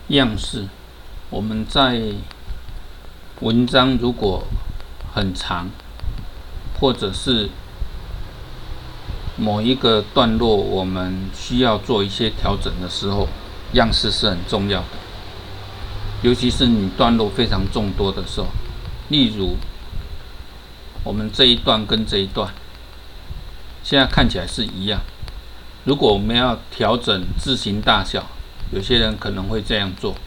样式，我们在文章如果很长，或者是某一个段落我们需要做一些调整的时候，样式是很重要的。尤其是你段落非常众多的时候，例如我们这一段跟这一段现在看起来是一样，如果我们要调整字形大小，有些人可能会这样做，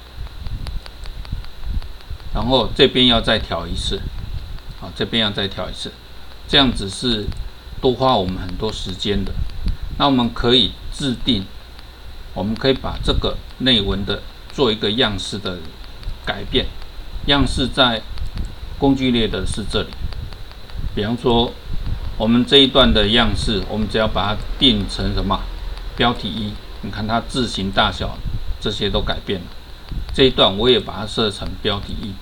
然后这边要再调一次，这边要再调一次，这样子是多花我们很多时间的。那我们可以制定，我们可以把这个内文的做一个样式的改变。样式在工具列的是这里，比方说我们这一段的样式，我们只要把它定成什么标题1，你看它字形大小这些都改变了。这一段我也把它设成标题1，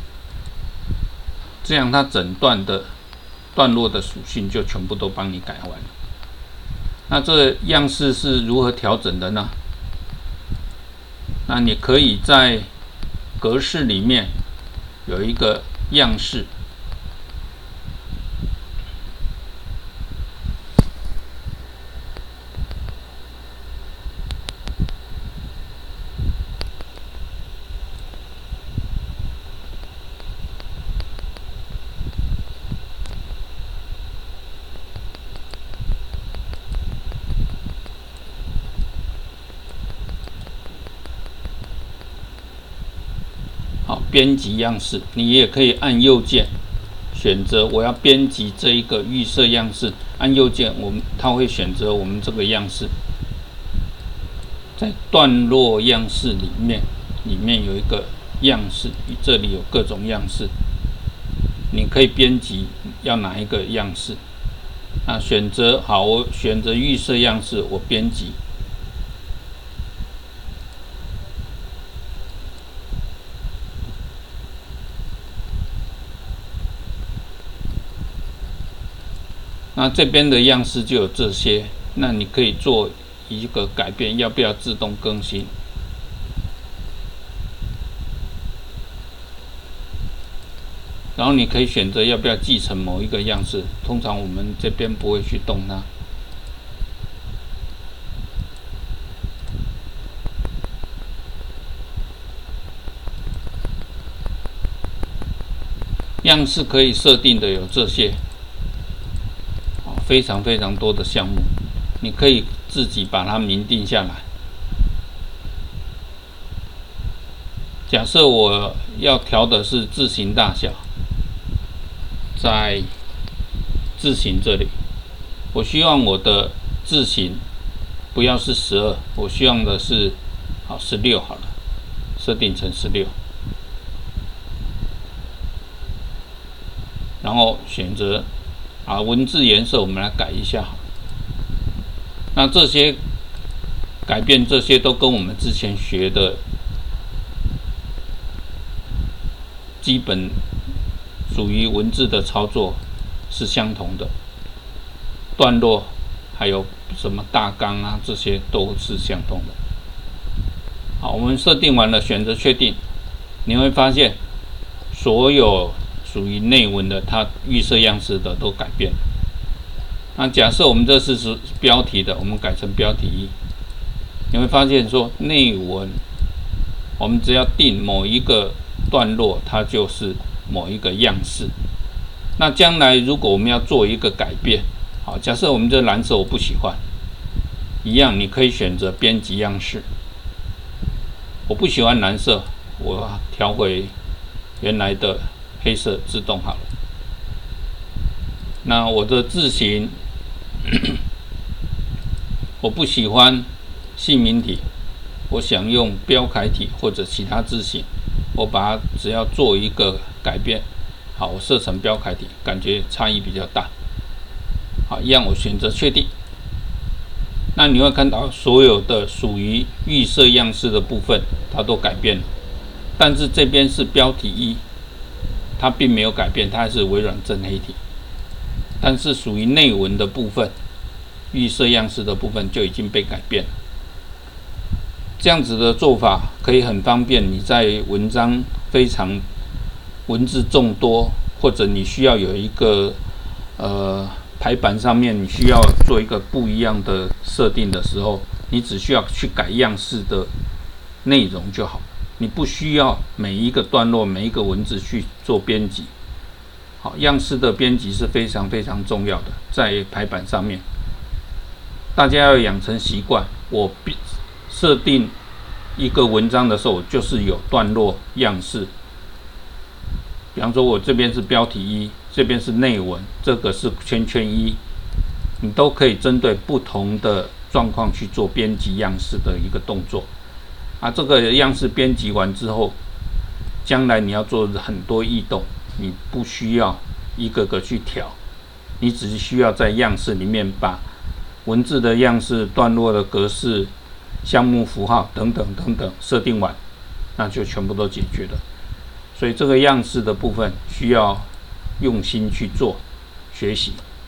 这样它整段的段落的属性就全部都帮你改完了。那这样式是如何调整的呢？那你可以在格式里面有一个样式，编辑样式，你也可以按右键选择我要编辑这一个预设样式，按右键它会选择我们这个样式。在段落样式里面有一个样式，这里有各种样式，你可以编辑要哪一个样式。那选择好，我选择预设样式，我编辑。那这边的样式就有这些，那你可以做一个改变，要不要自动更新？然后你可以选择要不要继承某一个样式，通常我们这边不会去动它。样式可以设定的有这些。非常非常多的项目，你可以自己把它明定下来。假设我要调的是字形大小，在字形这里，我希望我的字形不要是12，我希望的是16好了，设定成16，然后选择文字颜色我们来改一下。那这些改变，这些都跟我们之前学的基本属于文字的操作是相同的，段落还有什么大纲这些都是相同的。好，我们设定完了，选择确定，你会发现所有属于内文的，它预设样式的都改变了。那假设我们这是标题的，我们改成标题1，你会发现说内文，我们只要定某一个段落，它就是某一个样式。那将来如果我们要做一个改变，好，假设我们这蓝色我不喜欢，一样你可以选择编辑样式。我不喜欢蓝色，我调回原来的黑色自动好了。那我的字型我不喜欢姓名体，我想用标楷体或者其他字型，我把它只要做一个改变，好，我设成标楷体，感觉差异比较大。好，一样我选择确定。那你会看到所有的属于预设样式的部分它都改变了，但是这边是标题1，它并没有改变，它还是微软正黑体。但是属于内文的部分，预设样式的部分就已经被改变了。 这样子的做法可以很方便，你在文章非常文字众多，或者你需要有一个排版上面你需要做一个不一样的设定的时候，你只需要去改样式的内容就好，你不需要每一个段落每一个文字去做编辑。好，样式的编辑是非常非常重要的，在排版上面，大家要养成习惯。我设定一个文章的时候，就是有段落样式。比方说，我这边是标题一，这边是内文，这个是圈圈一，你都可以针对不同的状况去做编辑样式的一个动作。这个样式编辑完之后，将来你要做很多异动，你不需要一个个去调，你只需要在样式里面把文字的样式、段落的格式、项目符号等等等等设定完，那就全部都解决了。所以这个样式的部分需要用心去做学习。